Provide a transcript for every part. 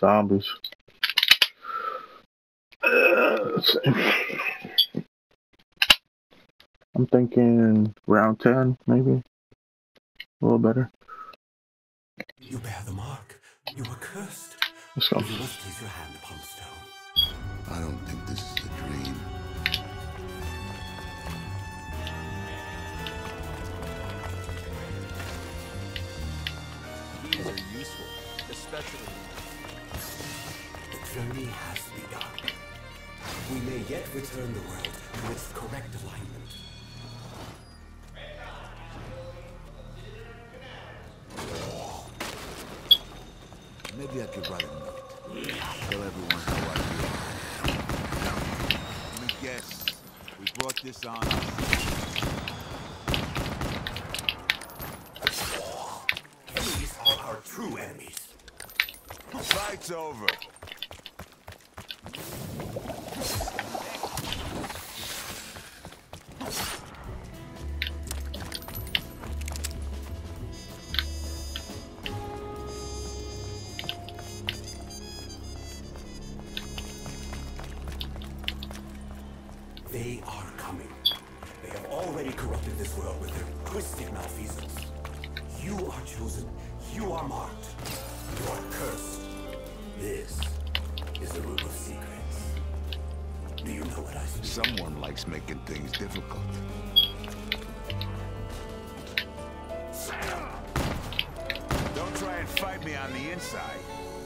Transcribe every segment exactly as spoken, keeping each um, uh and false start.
zombies. Uh, let's see. I'm thinking round ten, maybe. A little better. You bear the mark. You are cursed. Let's go. You must place your hand upon the stone. I don't think this is a dream. Keys are useful, especially. The journey has begun. We may yet return the world to its correct alignment. Maybe I could write a note. Tell everyone how I feel. Let me guess. We brought this on us. Enemies are our true enemies. Fight's over. They are coming. They have already corrupted this world with their twisted malfeasance. You are chosen. You are marked. You are cursed. This is the room of secrets. Do you know what I speak? Someone likes making things difficult. Don't try and fight me on the inside.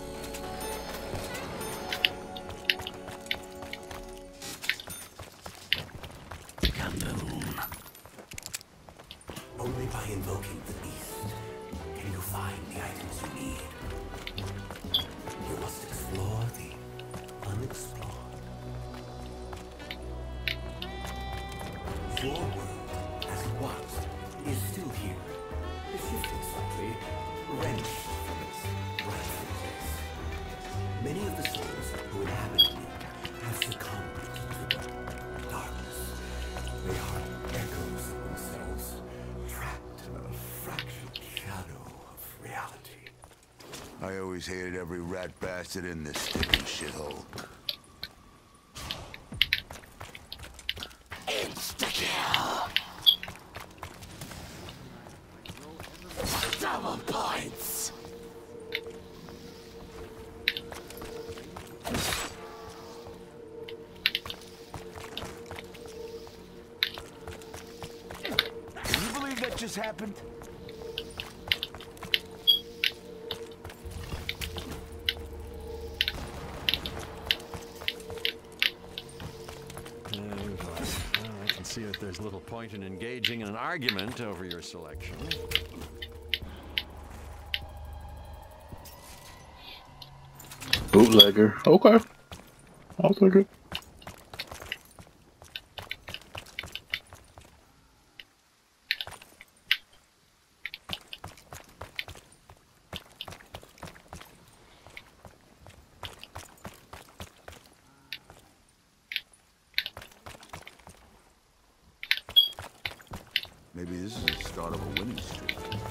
Only by invoking the beast can you find the items you need. You must explore the unexplored. Your world, as it was, is still here. It's shifting slightly, wrenched from its rightful place. Many of the souls who inhabit me have succumbed to the darkness. They are echoes of themselves, trapped in a fractured shadow of reality. I always hated every rat bastard in this stinking shithole. Insta-kill! Double points! Can you believe that just happened? I can see that there's little point in engaging in an argument over your selection. Bootlegger. Okay. I'll take it. Maybe this is the start of a winning streak.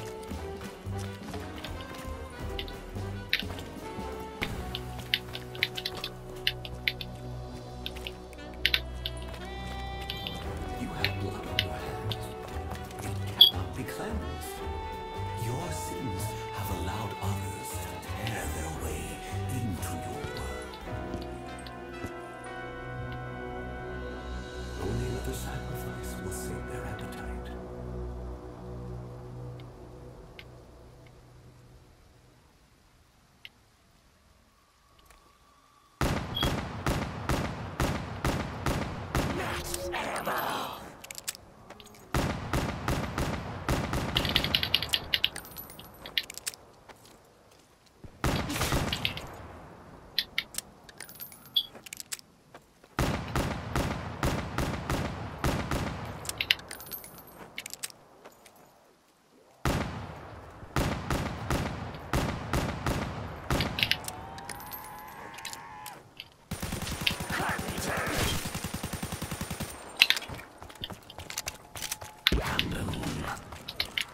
You have blood on your hands. It cannot be cleansed. Your sins have allowed others to tear their way into your world. Only another sacrifice will sate their appetite.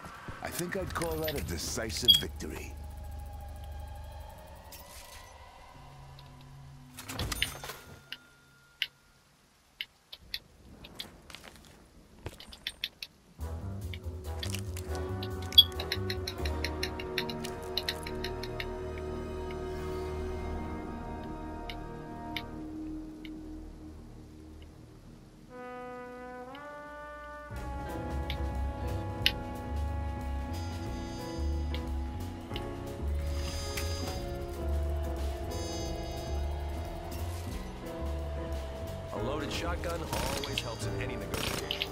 I think I'd call that a decisive victory. loaded shotgun always helps in any negotiation.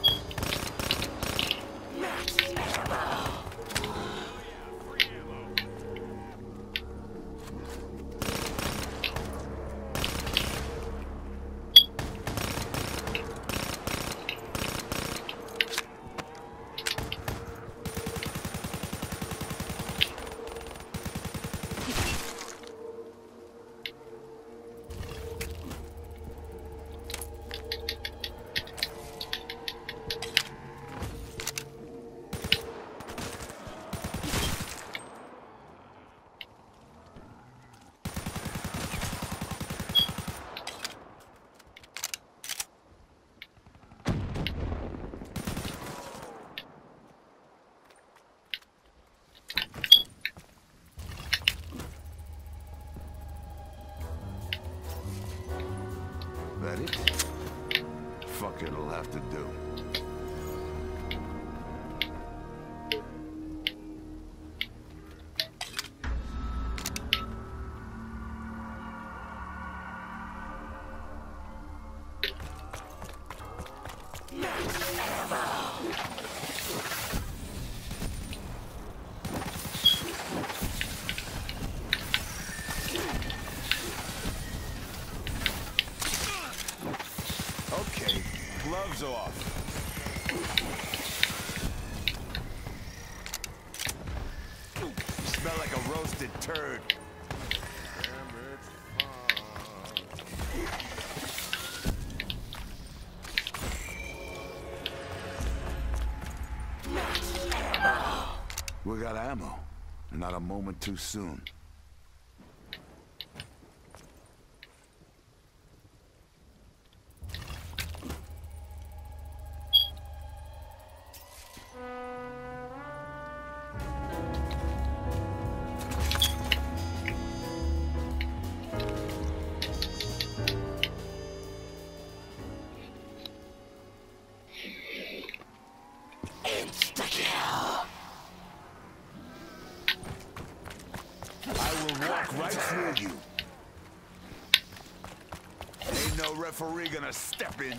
That it? Fuck it, it'll have to do. Okay, gloves off. You smell like a roasted turd. We got ammo, and not a moment too soon. I will walk right through you. Ain't no referee gonna step in.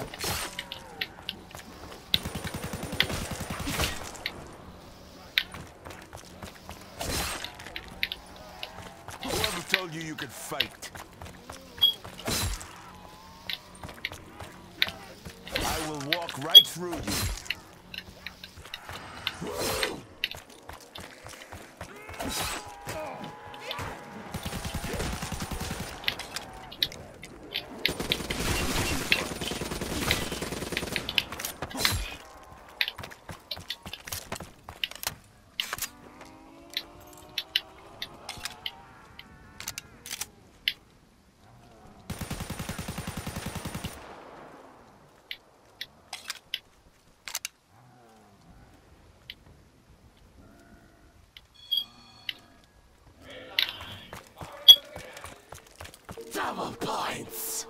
Whoever told you you could fight? I will walk right through you. Double points!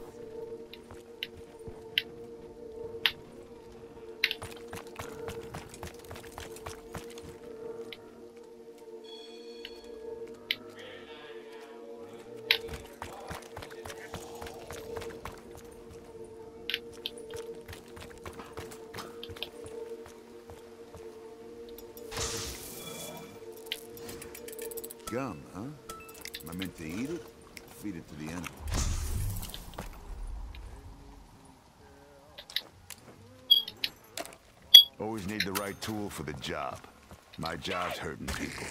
Gum, huh? Am I meant to eat it? Feed it to the animal. Always need the right tool for the job. My job's hurting people.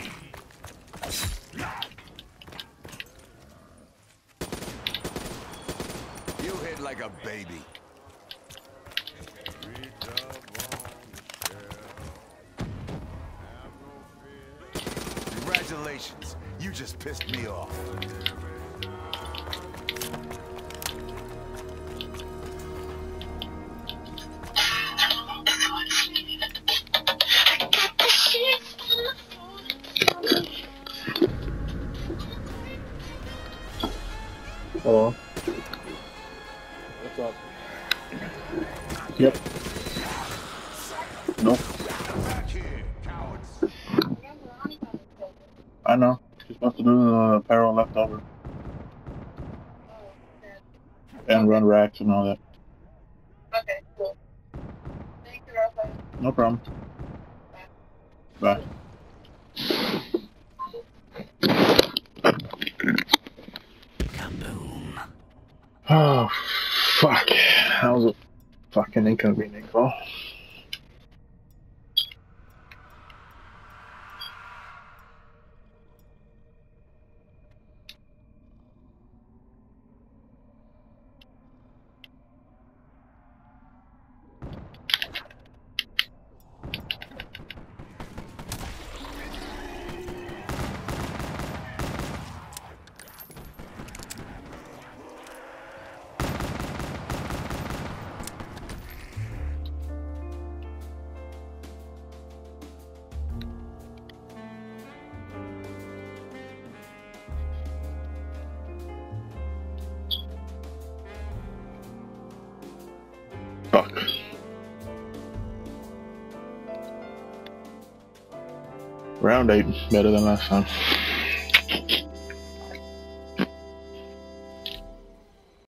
You hit like a baby. Congratulations. You just pissed me off. Hello. What's up? Yep. Nope. Back here, cowards. I know. She's supposed to do the apparel left over. And run racks and all that. Okay, cool. Thank you, Rafa. No problem. Bye. Kaboom. Oh, fuck. That was a fucking inconvenient call. Fuck. Round eight, better than last time.